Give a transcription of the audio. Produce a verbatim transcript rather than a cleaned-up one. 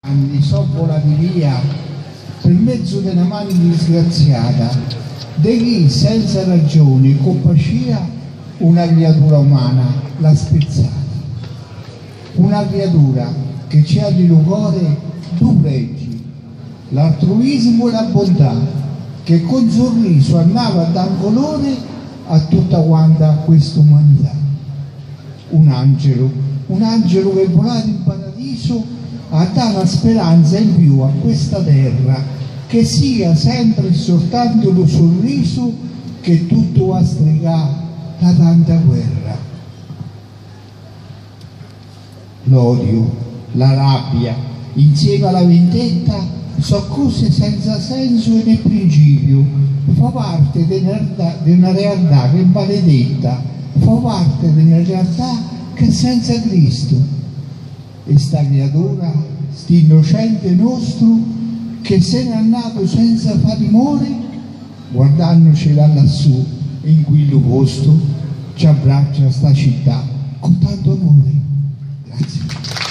anni sono volati via per mezzo di una mano disgraziata di chi senza ragione compascia una creatura umana l'ha spezzata, una creatura che ci ha di cuore due pregi, l'altruismo e la bontà, che con sorriso andava a dar colore a tutta quanta questa umanità. Un angelo, un angelo che è volato in paradiso a dare una speranza in più a questa terra, che sia sempre soltanto lo sorriso che tutto va a stregare da tanta guerra. L'odio, la rabbia, insieme alla vendetta, sono cose senza senso e nel principio, fa parte di una realtà che è maledetta, fa parte di una realtà che è senza Cristo. E sta creatura, sto innocente nostro, che se n'è nato senza far timore, guardandoci là lassù, in quello posto, ci abbraccia sta città con tanto amore. Grazie.